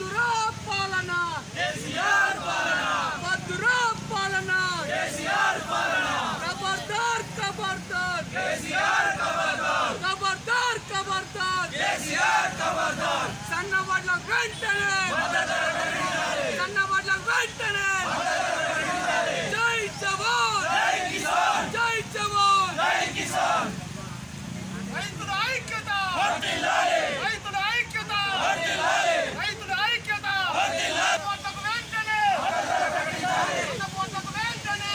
వద్దురా పాలన కేసీఆర్ పాలన వద్దురా పాలన కేసీఆర్ పాలన ఖబర్దార్ ఖబర్దార్ కేసీఆర్ ఖబర్దార్ ఖబర్దార్ ఖబర్దార్ కేసీఆర్ ఖబర్దార్ సన్నవడ్ల వెంటనే సన్నవడ్ల వెంటనే జై జవాన్ జై కిసాన్ జై జవాన్ జై కిసాన్ రైతుల ఐక్యత వర్ధిల్లాలి రైతుల ఐక్యత వర్ధిల్లాలి రైతుల ఐక్యత వర్ధిల్లాలి పోతకు వెంటనే పోతకు వెంటనే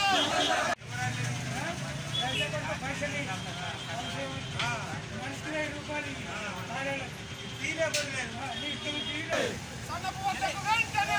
సన్నపోతకు వెంటనే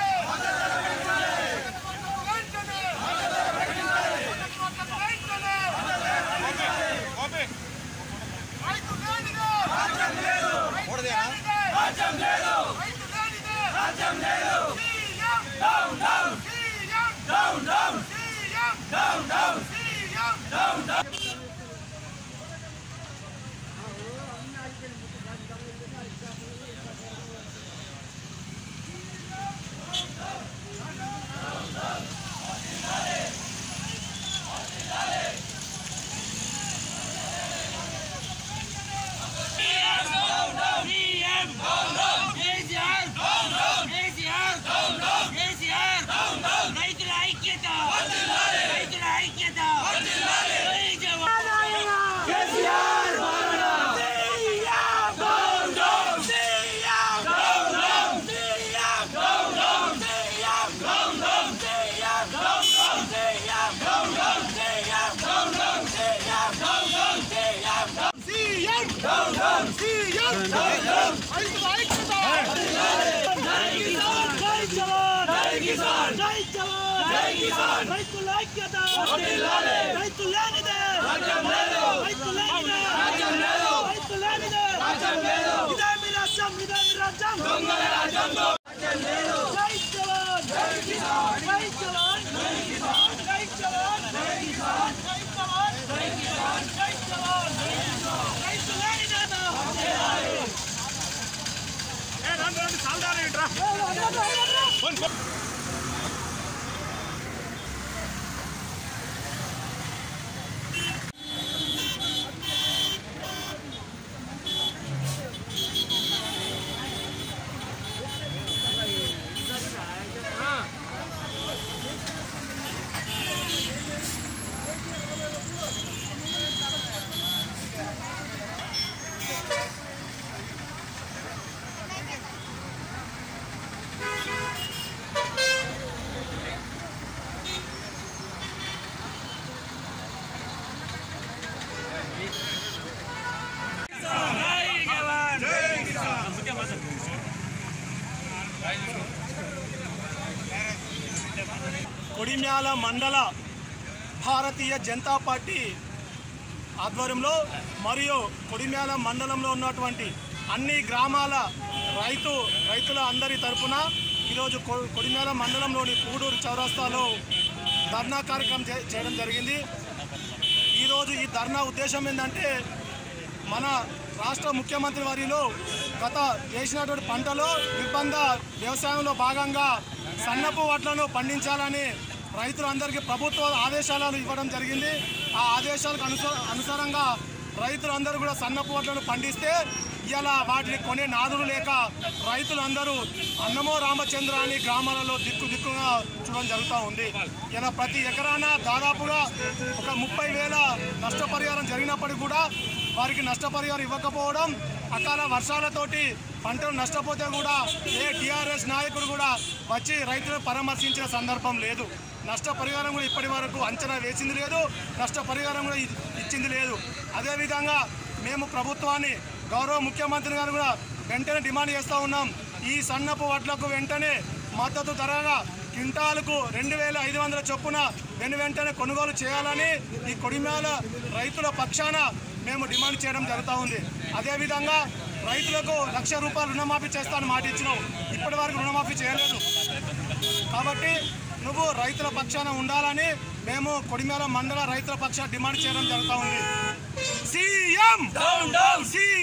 రైతుల ఐక్యత రైతులేనిదే రైతులేనిదే ఇదే మీ రాజ్యం ఇదే మీ రాజ్యం దొంగల రాజ్యంలో జై జవాన్ జై కిసాన్ జై జవాన్ జై కిసాన్ జై జవాన్ జై కిసాన్ జై జవాన్ జై కిసాన్ జై జవాన్ జై కిసాన్ రైతులేనిదే ఏ రండి సాల్దారు ఇట్రా కొడిమ్యాల మండల భారతీయ జనతా పార్టీ ఆధ్వర్యంలో మరియు కొడిమ్యాల మండలంలో ఉన్నటువంటి అన్ని గ్రామాల రైతుల అందరి తరపున ఈరోజు కొడిమ్యాల మండలంలోని పూడూరు చౌరస్తాలో ధర్నా కార్యక్రమం చేయడం జరిగింది. ఈరోజు ఈ ధర్నా ఉద్దేశం ఏంటంటే మన రాష్ట్ర ముఖ్యమంత్రి వర్యులు గత చేసినటువంటి పంటలో నిర్బంధ వ్యవసాయంలో భాగంగా సన్నపు వడ్లను పండించాలని రైతులందరికీ ప్రభుత్వ ఆదేశాలను ఇవ్వడం జరిగింది. ఆ ఆదేశాలకు అనుసారంగా రైతులందరూ కూడా సన్నపు వడ్లను పండిస్తే ఇలా వాటిని కొనే నాదులు లేక రైతులందరూ అన్నమో రామచంద్ర అని గ్రామాలలో దిక్కుగా చూడడం జరుగుతూ ఉంది. ఇలా ప్రతి ఎకరాన దాదాపుగా ఒక 30,000 నష్టపరిహారం జరిగినప్పటికీ కూడా వారికి నష్టపరిహారం ఇవ్వకపోవడం, అకాల వర్షాలతోటి పంటలు నష్టపోతే కూడా ఏ టీఆర్ఎస్ నాయకుడు కూడా వచ్చి రైతులను పరామర్శించిన సందర్భం లేదు. నష్టపరిహారం కూడా ఇప్పటి వరకు అంచనా వేసింది లేదు, నష్టపరిహారం కూడా ఇచ్చింది లేదు. అదేవిధంగా మేము ప్రభుత్వాన్ని గౌరవ ముఖ్యమంత్రి గారు కూడా వెంటనే డిమాండ్ చేస్తూ ఉన్నాం. ఈ సన్నపు వడ్లకు వెంటనే మద్దతు ధరగా క్వింటాలకు 2,500 చొప్పున వెంటనే కొనుగోలు చేయాలని ఈ కొడిమ్యాల రైతుల పక్షాన మేము డిమాండ్ చేయడం జరుగుతూ ఉంది. అదేవిధంగా రైతులకు ₹1,00,000 రుణమాఫీ చేస్తానని మాట ఇచ్చినావు, ఇప్పటి వరకు రుణమాఫీ చేయలేదు. కాబట్టి నువ్వు రైతుల పక్షాన ఉండాలని మేము కొడిమ్యాల మండల రైతుల పక్షాన డిమాండ్ చేయడం జరుగుతూ ఉంది. సీఎం